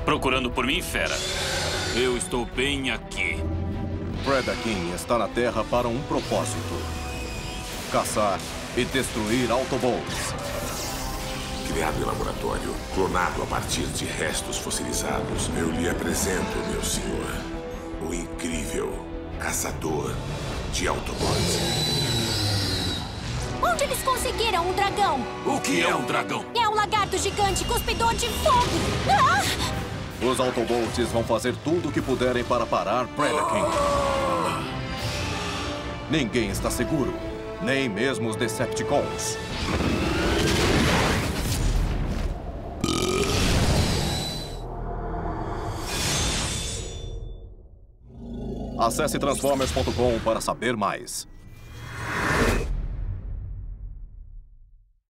Procurando por mim, fera? Eu estou bem aqui. Predaking está na Terra para um propósito: caçar e destruir Autobots. Criado em laboratório, clonado a partir de restos fossilizados, eu lhe apresento, meu senhor, o incrível caçador de Autobots. Onde eles conseguiram um dragão? O que é um dragão? É um lagarto gigante cuspidor de fogo! Ah! Os Autobots vão fazer tudo o que puderem para parar Predaking. Ninguém está seguro, nem mesmo os Decepticons. Acesse Transformers.com para saber mais.